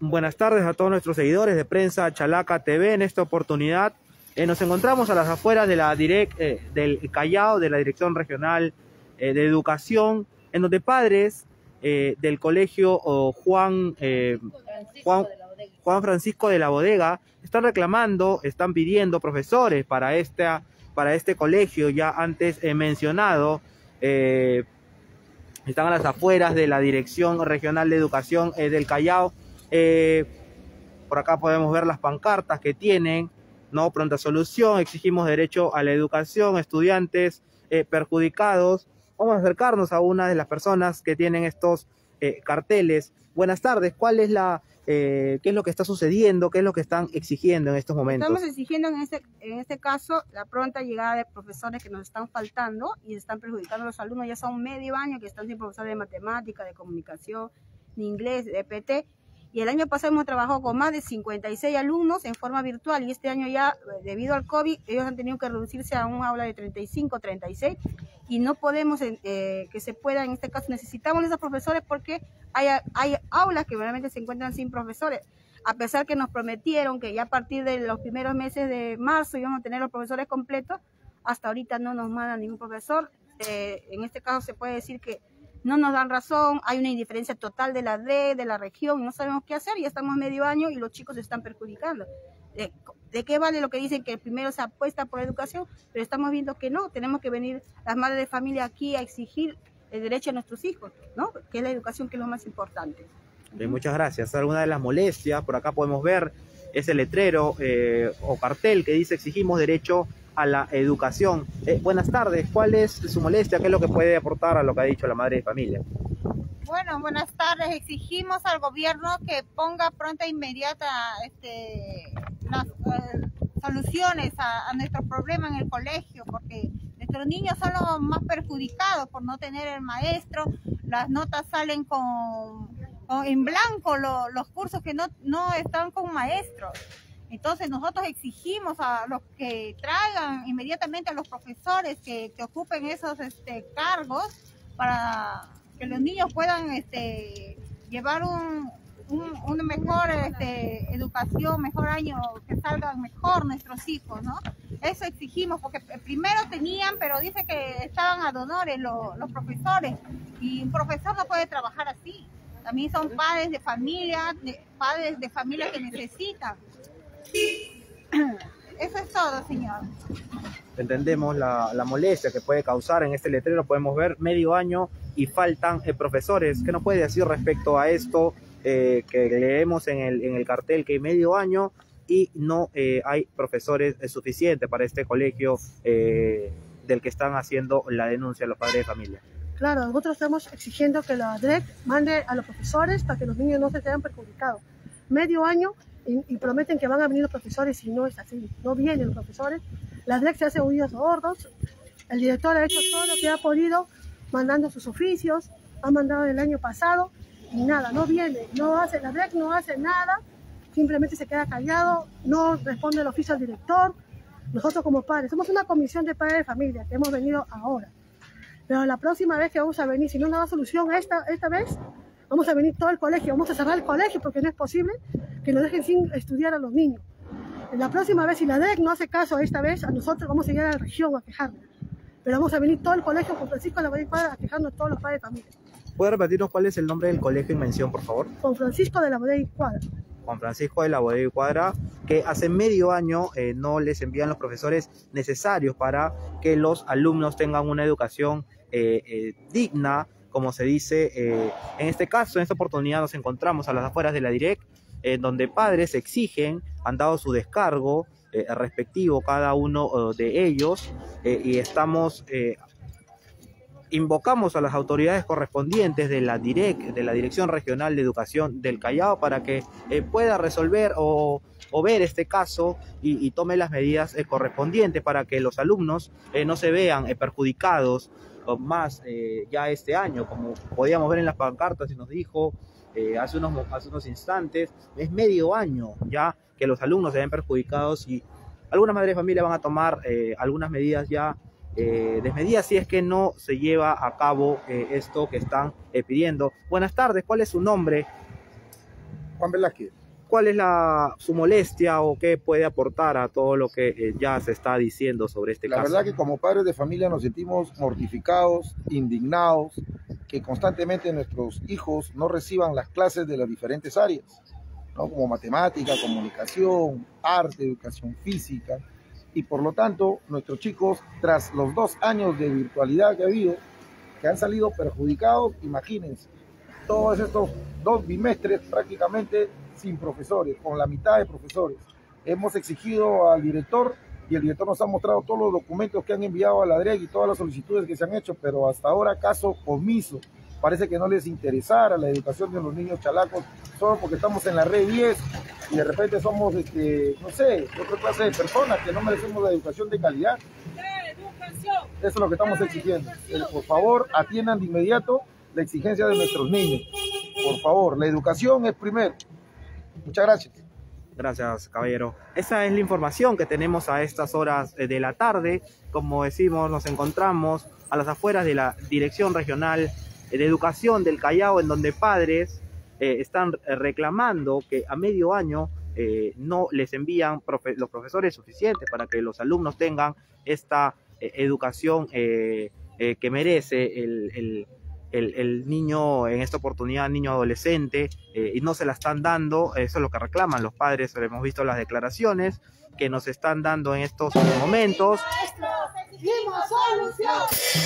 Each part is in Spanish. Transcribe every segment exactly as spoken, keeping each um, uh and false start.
Buenas tardes a todos nuestros seguidores de Prensa Chalaca T V. En esta oportunidad eh, nos encontramos a las afueras de la direct, eh, del Callao, de la Dirección Regional eh, de Educación, en donde padres eh, del colegio oh, Juan, eh, Juan, Juan Francisco de la Bodega están reclamando, están pidiendo profesores para, esta, para este colegio ya antes eh, mencionado. Eh, están a las afueras de la Dirección Regional de Educación eh, del Callao. Eh, por acá podemos ver las pancartas que tienen, ¿no? Pronta solución, exigimos derecho a la educación, estudiantes eh, perjudicados. Vamos a acercarnos a una de las personas que tienen estos eh, carteles. Buenas tardes, ¿cuál es la, eh, qué es lo que está sucediendo, qué es lo que están exigiendo en estos momentos? Estamos exigiendo en este, en este caso la pronta llegada de profesores que nos están faltando y están perjudicando a los alumnos. Ya son medio año que están sin profesores de matemática, de comunicación, de inglés, de E P T. Y el año pasado hemos trabajado con más de cincuenta y seis alumnos en forma virtual y este año ya, debido al COVID, ellos han tenido que reducirse a un aula de treinta y cinco, treinta y seis y no podemos eh, que se pueda, en este caso necesitamos esos profesores porque hay, hay aulas que realmente se encuentran sin profesores. A pesar que nos prometieron que ya a partir de los primeros meses de marzo íbamos a tener los profesores completos, hasta ahorita no nos mandan ningún profesor. Eh, en este caso se puede decir que no nos dan razón, hay una indiferencia total de la D E, de la región, no sabemos qué hacer, ya estamos medio año y los chicos se están perjudicando. ¿De, de qué vale lo que dicen que primero se apuesta por la educación? Pero estamos viendo que no, tenemos que venir las madres de familia aquí a exigir el derecho a nuestros hijos, ¿no? Que es la educación, que es lo más importante. Bien, muchas gracias. Alguna de las molestias, por acá podemos ver ese letrero eh, o cartel que dice exigimos derecho a la educación. Eh, buenas tardes, ¿cuál es su molestia? ¿Qué es lo que puede aportar a lo que ha dicho la madre de familia? Bueno, buenas tardes. Exigimos al gobierno que ponga pronta e inmediata este, las eh, soluciones a, a nuestros problemas en el colegio, porque nuestros niños son los más perjudicados por no tener el maestro. Las notas salen con, con en blanco, lo, los cursos que no, no están con maestros. Entonces nosotros exigimos a los que traigan inmediatamente a los profesores que, que ocupen esos este, cargos para que los niños puedan este, llevar un, un, una mejor este, educación, mejor año, que salgan mejor nuestros hijos, ¿no? Eso exigimos, porque primero tenían, pero dice que estaban a donores los, los profesores, y un profesor no puede trabajar así. También son padres de familia, de, padres de familia que necesitan. Eso es todo, señor. Entendemos la, la molestia que puede causar en este letrero. Podemos ver medio año y faltan eh, profesores. ¿Qué nos puede decir respecto a esto eh, que leemos en el, en el cartel, que hay medio año y no eh, hay profesores eh, suficientes para este colegio eh, del que están haciendo la denuncia los padres de familia? Claro, nosotros estamos exigiendo que la D R E C mande a los profesores para que los niños no se vean perjudicados. Medio año y, y prometen que van a venir los profesores y no es así, no vienen los profesores. La D R E C se hace oídos sordos, el director ha hecho todo lo que ha podido, mandando sus oficios, ha mandado el año pasado y nada, no viene, no hace, la D R E C no hace nada, simplemente se queda callado, no responde el oficio al director. Nosotros como padres, somos una comisión de padres de familia que hemos venido ahora, pero la próxima vez que vamos a venir, si no nos da solución esta, esta vez, vamos a venir todo el colegio, vamos a cerrar el colegio porque no es posible que nos dejen sin estudiar a los niños. La próxima vez, si la D E C no hace caso esta vez, a nosotros vamos a ir a la región a quejarnos. Pero vamos a venir todo el colegio con Francisco de la Bodega a quejarnos todos los padres de familia. ¿Puede repetirnos cuál es el nombre del colegio en mención, por favor? Con Francisco de la Bodega Cuadra. Juan Francisco de la Bodega Cuadra, que hace medio año eh, no les envían los profesores necesarios para que los alumnos tengan una educación eh, eh, digna, como se dice. Eh, en este caso, en esta oportunidad nos encontramos a las afueras de la Direct, en eh, donde padres exigen, han dado su descargo eh, respectivo cada uno uh, de ellos, eh, y estamos, eh, invocamos a las autoridades correspondientes de la Direct, de la Dirección Regional de Educación del Callao, para que eh, pueda resolver o, o ver este caso y, y tome las medidas eh, correspondientes para que los alumnos eh, no se vean eh, perjudicados más eh, ya este año, como podíamos ver en las pancartas y nos dijo eh, hace, unos, hace unos instantes, es medio año ya que los alumnos se ven perjudicados y algunas madres de familia van a tomar eh, algunas medidas ya eh, desmedidas si es que no se lleva a cabo eh, esto que están eh, pidiendo. Buenas tardes, ¿cuál es su nombre? Juan Velázquez. ¿Cuál es la, su molestia o qué puede aportar a todo lo que eh, ya se está diciendo sobre este La caso? La verdad que como padres de familia nos sentimos mortificados, indignados, que constantemente nuestros hijos no reciban las clases de las diferentes áreas, ¿no? Como matemática, comunicación, arte, educación física, y por lo tanto nuestros chicos, tras los dos años de virtualidad que ha habido, que han salido perjudicados, imagínense, todos estos dos bimestres prácticamente sin profesores, con la mitad de profesores. Hemos exigido al director y el director nos ha mostrado todos los documentos que han enviado a la D R E C y todas las solicitudes que se han hecho, pero hasta ahora caso omiso. Parece que no les interesara la educación de los niños chalacos, solo porque estamos en la red diez y de repente somos, este, no sé, otra clase de personas que no merecemos la educación de calidad. Eso es lo que estamos exigiendo. Por favor, atiendan de inmediato la exigencia de nuestros niños. Por favor, la educación es primero. Muchas gracias. Gracias, caballero. Esa es la información que tenemos a estas horas de la tarde. Como decimos, nos encontramos a las afueras de la Dirección Regional de Educación del Callao, en donde padres eh, están reclamando que a medio año eh, no les envían profe los profesores suficientes para que los alumnos tengan esta eh, educación eh, eh, que merece el, el El, el niño, en esta oportunidad, niño adolescente, eh, y no se la están dando. Eso es lo que reclaman los padres. Hemos visto las declaraciones que nos están dando en estos momentos. ¡Exigimos solución!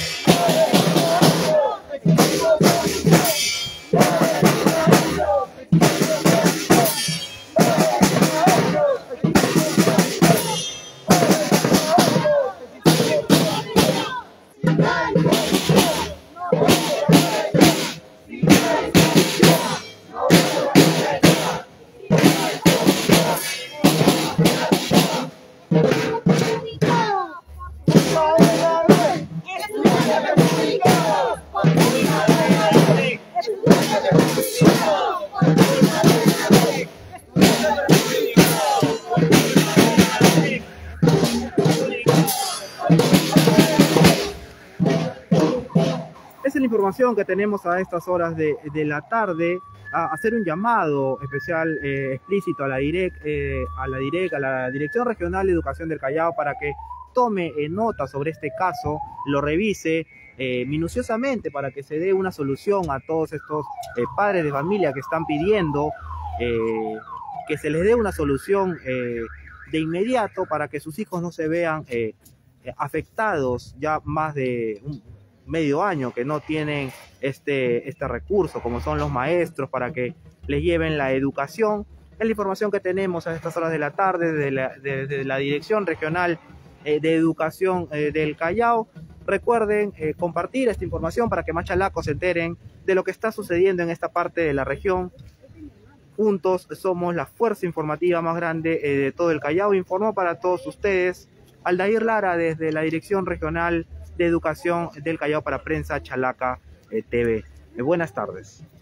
Esa es la información que tenemos a estas horas de, de la tarde. A hacer un llamado especial eh, explícito a la DIREC, eh, a la DIREC, a la Dirección Regional de Educación del Callao, para que tome eh, nota sobre este caso, lo revise eh, minuciosamente para que se dé una solución a todos estos eh, padres de familia que están pidiendo eh, que se les dé una solución eh, de inmediato para que sus hijos no se vean eh, afectados ya más de un medio año que no tienen este, este recurso, como son los maestros, para que les lleven la educación. Es la información que tenemos a estas horas de la tarde de la, de, de la Dirección Regional eh, de Educación eh, del Callao. Recuerden eh, compartir esta información para que más chalacos se enteren de lo que está sucediendo en esta parte de la región. Juntos somos la fuerza informativa más grande eh, de todo el Callao. Informó para todos ustedes Aldair Lara desde la Dirección Regional de Educación del Callao para Prensa Chalaca eh, T V. Eh, buenas tardes.